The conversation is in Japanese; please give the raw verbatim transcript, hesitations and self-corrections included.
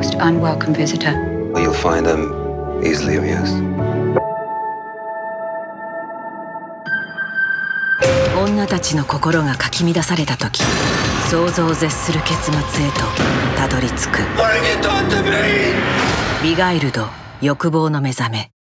most unwelcome visitor. You'll find them easily amused. 女たちの心がかき乱された時、想像を絶する結末へとたどり着く。ビガイルド、欲望の目覚め。